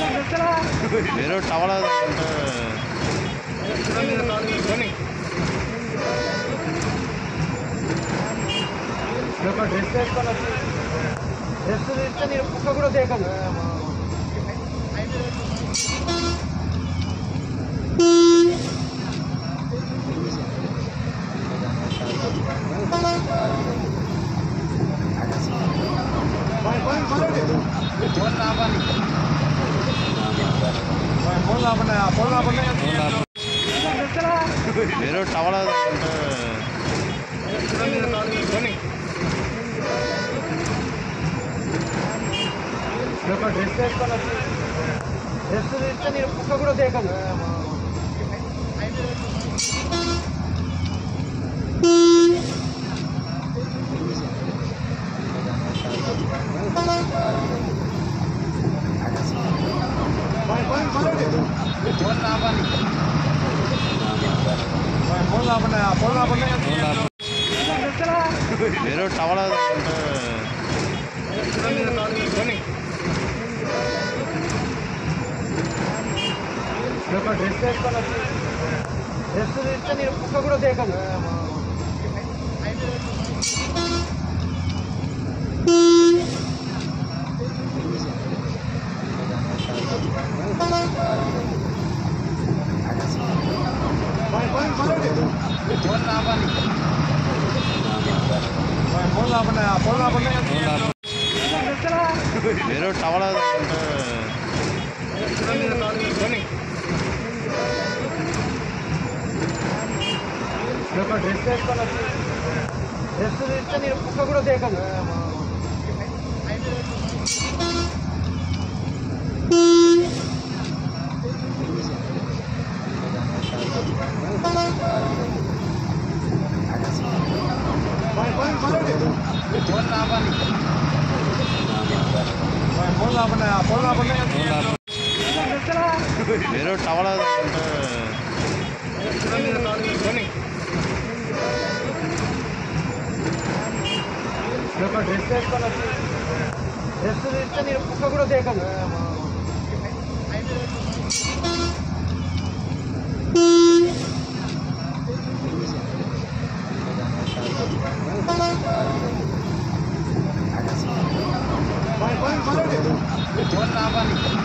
మీరు టవల్ అంటే డ్రెస్ వేసుకొని వచ్చి డ్రెస్ తీస్తే నేను కుక్క కూడా దేకదు. మీరు టవల్ అంటే డ్రెస్ వేసుకొని వచ్చి డ్రెస్ తీస్తే నేను కుక్క కూడా దేకదు. మీరు టవల్ అంటే డ్రెస్ వేసుకొని వచ్చి డ్రెస్ తీస్తే నేను కుక్క కూడా దేకదు. మీరు టవల్ అంటే డ్రెస్ వేసుకొని వచ్చి డ్రెస్ తీస్తే నేను కుక్క కూడా దేకదు. మీరు టవల్ అంటే డ్రెస్ వేసుకొని వచ్చి డ్రెస్ తీస్తే నేను కుక్క కూడా దేకదు. మీరు